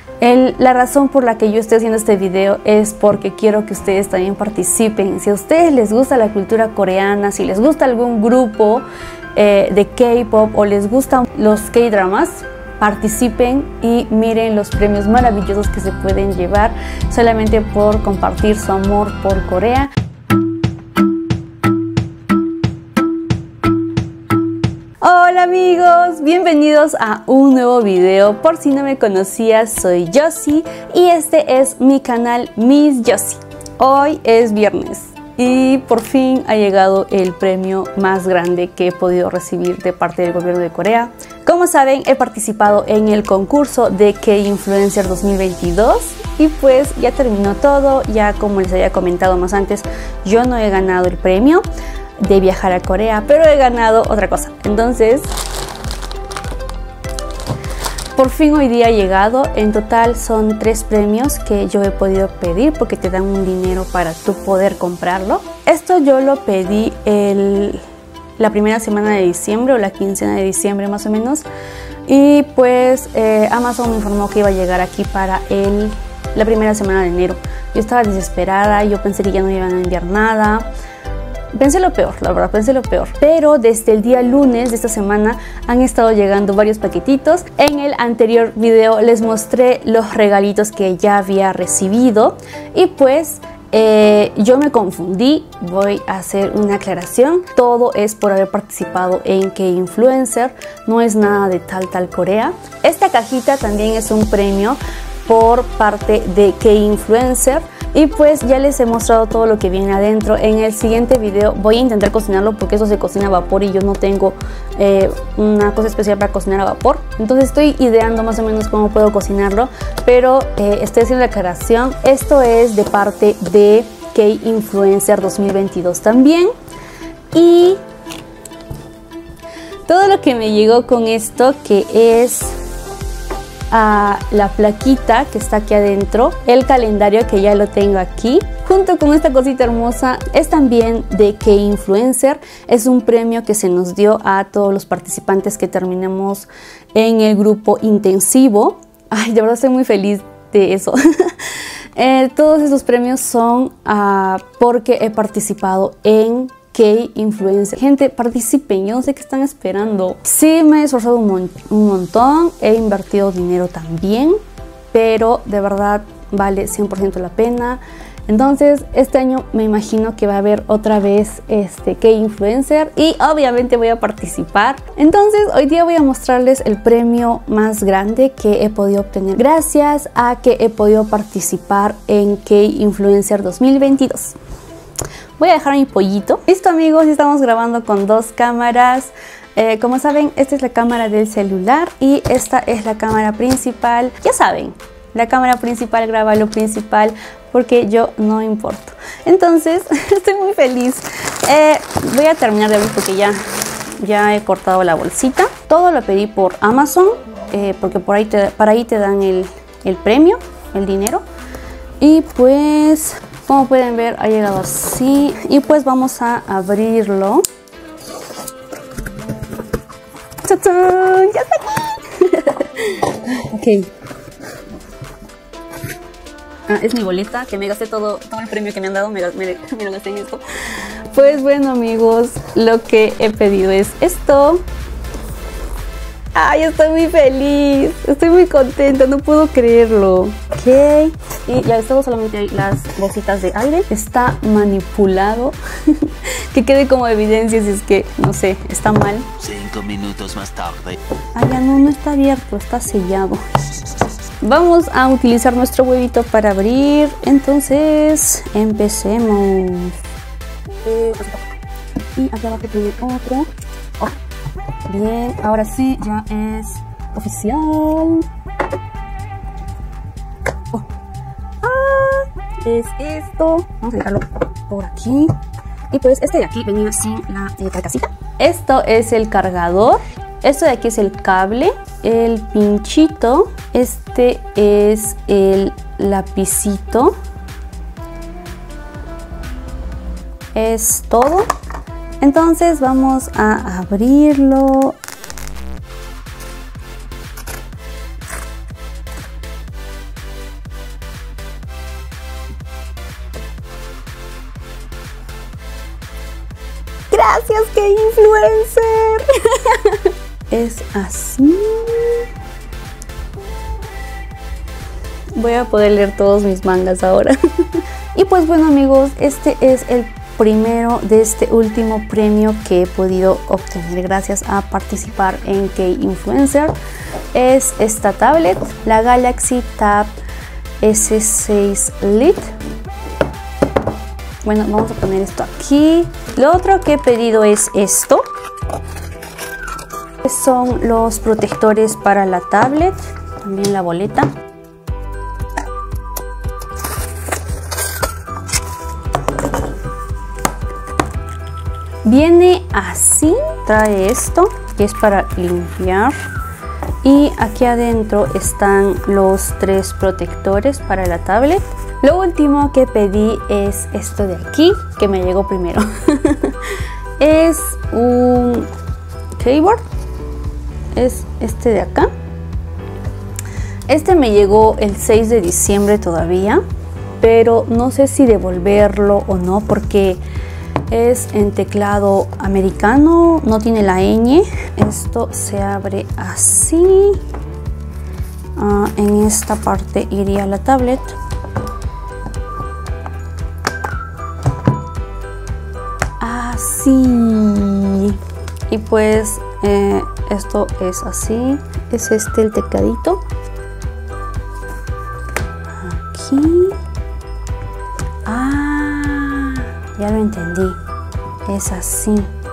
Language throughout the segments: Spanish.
La razón por la que yo estoy haciendo este video es porque quiero que ustedes también participen. Si a ustedes les gusta la cultura coreana, si les gusta algún grupo de K-pop o les gustan los K-dramas, participen y miren los premios maravillosos que se pueden llevar solamente por compartir su amor por Corea. Hola amigos, bienvenidos a un nuevo video. Por si no me conocías, soy Josie y este es mi canal Miss Josie. Hoy es viernes y por fin ha llegado el premio más grande que he podido recibir de parte del gobierno de Corea. Como saben, he participado en el concurso de K-Influencer 2022 y pues ya terminó todo. Ya como les había comentado más antes, yo no he ganado el premio de viajar a Corea, pero he ganado otra cosa. Entonces, por fin hoy día ha llegado. En total son 3 premios que yo he podido pedir porque te dan un dinero para tú poder comprarlo. Esto yo lo pedí la primera semana de diciembre o la quincena de diciembre más o menos. Y pues Amazon me informó que iba a llegar aquí para la primera semana de enero. Yo estaba desesperada, yo pensé que ya no iban a enviar nada. Pensé lo peor, la verdad, pensé lo peor. Pero desde el día lunes de esta semana han estado llegando varios paquetitos. En el anterior video les mostré los regalitos que ya había recibido. Y pues yo me confundí. Voy a hacer una aclaración. Todo es por haber participado en K-Influencer. No es nada de tal Corea. Esta cajita también es un premio por parte de K-Influencer. Y pues ya les he mostrado todo lo que viene adentro. En el siguiente video voy a intentar cocinarlo porque eso se cocina a vapor y yo no tengo una cosa especial para cocinar a vapor. Entonces estoy ideando más o menos cómo puedo cocinarlo, pero estoy haciendo la aclaración. Esto es de parte de K-Influencer 2022 también. Y todo lo que me llegó con esto, que es la plaquita que está aquí adentro, el calendario que ya lo tengo aquí, junto con esta cosita hermosa, es también de K-Influencer. Es un premio que se nos dio a todos los participantes que terminamos en el grupo intensivo. Ay, de verdad estoy muy feliz de eso. Todos esos premios son porque he participado en K-Influencer. Gente, participen, yo no sé qué están esperando. Sí, me he esforzado un montón, he invertido dinero también, pero de verdad vale 100% la pena. Entonces este año me imagino que va a haber otra vez K-Influencer y obviamente voy a participar. Entonces hoy día voy a mostrarles el premio más grande que he podido obtener gracias a que he podido participar en K-Influencer 2022. Voy a dejar mi pollito. Listo amigos, estamos grabando con 2 cámaras. Como saben, esta es la cámara del celular y esta es la cámara principal. Ya saben, la cámara principal graba lo principal porque yo no importo. Entonces, estoy muy feliz. Voy a terminar de abrir porque ya he cortado la bolsita. Todo lo pedí por Amazon porque para ahí te dan el premio, el dinero. Y pues, como pueden ver, ha llegado así. Y pues vamos a abrirlo. ¡Tachán! ¡Ya está aquí! Ok. Es mi boleta, que me gasté todo el premio que me han dado, me lo gasté en esto. Pues bueno amigos, lo que he pedido es esto. ¡Ay, estoy muy feliz! Estoy muy contenta, no puedo creerlo. Ok. Y ya esto solamente hay las bolsitas de aire. Está manipulado. Que quede como evidencia si es que, no sé, está mal. 5 minutos más tarde. Ah, ya no está abierto, está sellado. Vamos a utilizar nuestro huevito para abrir. Entonces, empecemos. Y acá abajo tiene otro. Oh. Bien, ahora sí, ya es oficial. Oh. Es esto. Vamos a dejarlo por aquí. Y pues este de aquí venía sin la carcasita. Esto es el cargador. Esto de aquí es el cable, el pinchito. Este es el lapicito. Es todo. Entonces vamos a abrirlo. Gracias, K-Influencer. Es así. Voy a poder leer todos mis mangas ahora. Y pues bueno amigos, este es el primero de este último premio que he podido obtener gracias a participar en K-Influencer. Es esta tablet, la Galaxy Tab S6 Lite. Bueno, vamos a poner esto aquí. Lo otro que he pedido es esto. Son los protectores para la tablet, también la boleta. Viene así, trae esto que es para limpiar y aquí adentro están los 3 protectores para la tablet. Lo último que pedí es esto de aquí, que me llegó primero. Es un keyboard, es este de acá. Este me llegó el 6 de diciembre todavía, pero no sé si devolverlo o no porque es en teclado americano, no tiene la ñ. Esto se abre así. En esta parte iría la tablet. Así. Y pues esto es así. Es este el tecladito. Aquí. Ya lo entendí, es así.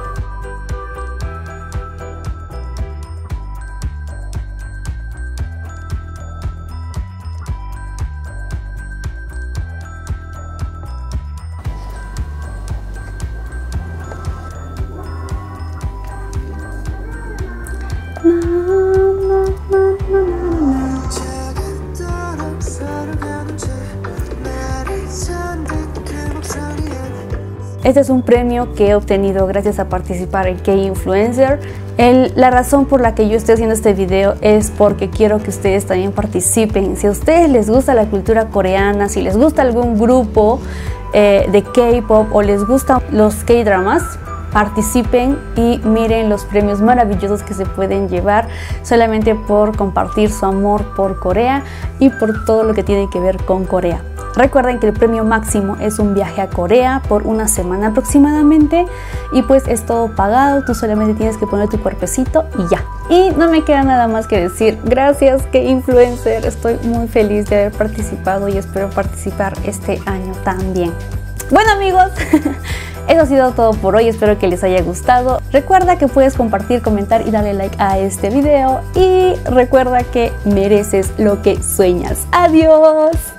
Este es un premio que he obtenido gracias a participar en K-Influencer. La razón por la que yo estoy haciendo este video es porque quiero que ustedes también participen. Si a ustedes les gusta la cultura coreana, si les gusta algún grupo de K-pop o les gustan los K-dramas, participen y miren los premios maravillosos que se pueden llevar solamente por compartir su amor por Corea y por todo lo que tiene que ver con Corea. Recuerden que el premio máximo es un viaje a Corea por una semana aproximadamente y pues es todo pagado, tú solamente tienes que poner tu cuerpecito y ya. Y no me queda nada más que decir gracias K-Influencer, estoy muy feliz de haber participado y espero participar este año también. Bueno amigos, eso ha sido todo por hoy, espero que les haya gustado. Recuerda que puedes compartir, comentar y darle like a este video y recuerda que mereces lo que sueñas. ¡Adiós!